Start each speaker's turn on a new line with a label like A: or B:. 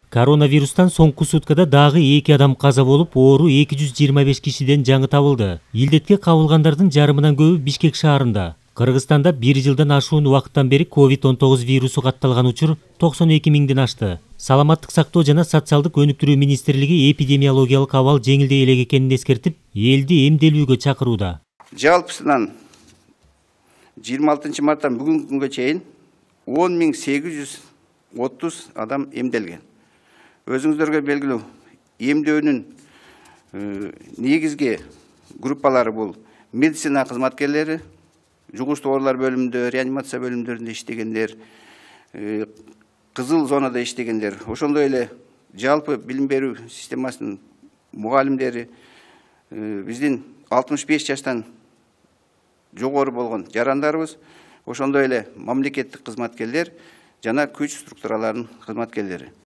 A: Коронавирустан соңку суткада дагы 2 адам каза болуп, оору 225 кишиден жаңы табылды. Илдетке кабылгандардын жарымынан көбү Бишкек шаарында. Кыргызстанда 1 жылдан ашуун убакыттан бери COVID-19 вирусу катталган учур 92 миңден ашты. Саламаттык сактоо жана социалдык өнүктүрүү министрлиги эпидемиологиялык абал жеңилдей элек экенин эскертип, элди эмделүүгө чакырууда.
B: Жалпысынан 26 марттан бүгүнкү күнгө чейин 10.830 адам эмделген. Өзүңүздөргө белгилүү, эмдөөнүн негизги группалары бул медицина кызматкерлери, жугуштуу оорулар бөлүмүндө, реанимация бөлүмдөрүндө иштегендер, кызыл зонада иштегендер, ошондой эле жалпы билим берүү системасынын мугалимдери, биздин 65 жаштан жогору болгон жарандарыбыз, ошондой эле мамлекеттик кызматкерлер жана күч структураларынын кызматкерлери.